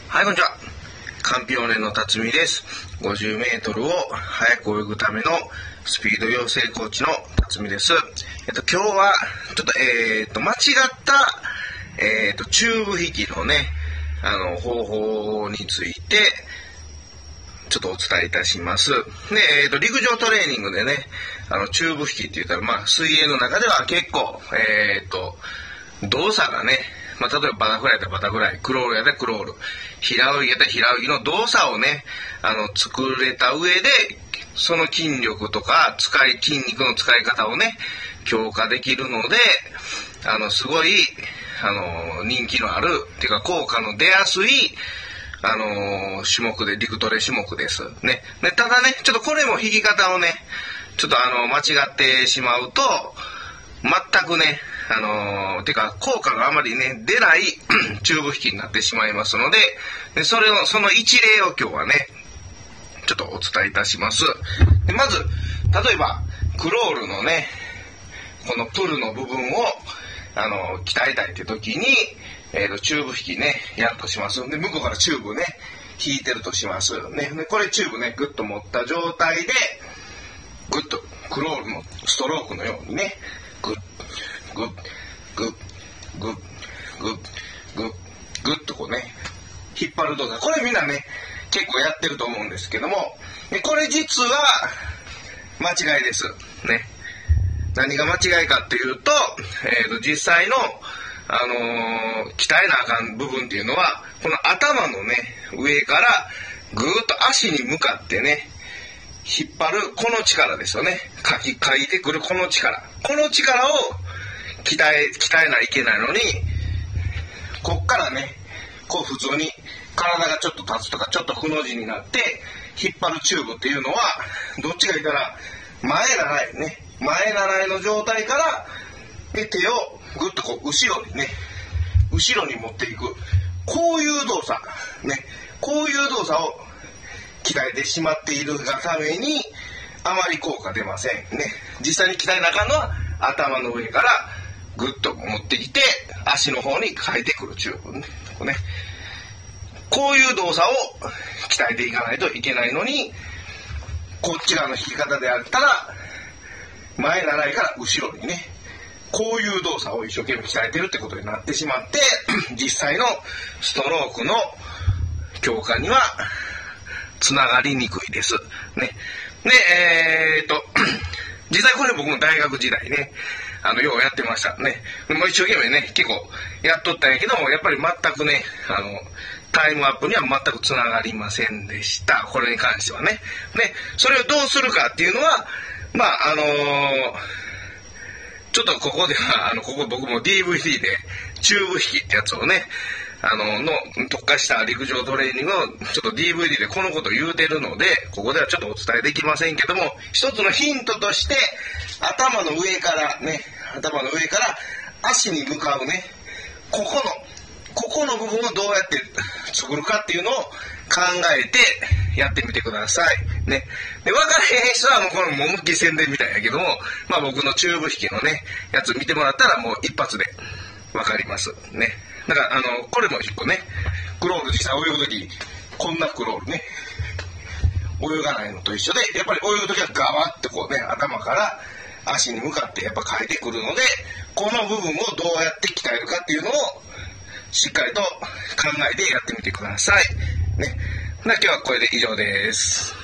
はい、こんにちは。カンピオーネの辰巳です。50メートルを速く泳ぐためのスピード養成コーチの辰巳です。今日はちょっと間違ったチューブ引きのね方法についてちょっとお伝えいたします。で、陸上トレーニングでねチューブ引きって言ったら水泳の中では結構動作がね例えばバタフライやったらバタフライ、クロールやったらクロール、平泳ぎやったら平泳ぎの動作をね作れた上でその筋力とか筋肉の使い方をね強化できるのですごい人気のあるっていうか効果の出やすい種目で陸トレ種目ですね。でただねちょっとこれも引き方をねちょっと間違ってしまうと全くねてか効果があまりね出ないチューブ引きになってしまいますので、その一例を今日はねちょっとお伝えいたします。でまず例えばクロールのねこのプルの部分を鍛えたいって時に、チューブ引きねやるとします。で向こうからチューブね引いてるとしますね。でこれチューブねグッと持った状態でグッとクロールのストロークのようにねグッグッグッグッグッグッグッとこうね引っ張る動作、これみんなね結構やってると思うんですけども、これ実は間違いですね。何が間違いかっていうと、実際の鍛えなあかん部分っていうのはこの頭のね上からぐーっと足に向かってね引っ張るこの力ですよね。かいてくるこの力を鍛えないといけないのに、こっからねこう普通に体がちょっと立つとかちょっとくの字になって引っ張るチューブっていうのはどっちか言ったら前習いの状態から手をグッとこう後ろに持っていくこういう動作ね、こういう動作を鍛えてしまっているがためにあまり効果出ませんね。実際に鍛えなあかんのは頭の上からグッと持ってきて足の方に変えてくるチューブね、こういう動作を鍛えていかないといけないのに、こっち側の引き方であったら前習いから後ろにねこういう動作を一生懸命鍛えてるってことになってしまって実際のストロークの強化にはつながりにくいですね。で実際これ僕も大学時代ねようやってましたね。もう一生懸命ね結構やっとったんやけども、やっぱり全くねタイムアップには全くつながりませんでした。これに関してはね。でそれをどうするかっていうのはちょっとここではここ僕も DVD でチューブ引きってやつをね特化した陸上トレーニングをちょっと DVD でこのこと言うてるのでここではちょっとお伝えできませんけども、一つのヒントとして頭の上から足に向かうねここの部分をどうやって作るかっていうのを考えてやってみてくださいね。で分からへん人はもうこの思いっきり宣伝みたいやけども、僕のチューブ引きのねやつ見てもらったらもう一発で分かりますね。だからこれも一個ねクロール実際泳ぐときこんなクロールね泳がないのと一緒で、やっぱり泳ぐときはガワッとこうね頭から足に向かってやっぱ変えてくるので、この部分をどうやって鍛えるかっていうのをしっかりと考えてやってみてくださいね。今日はこれで以上です。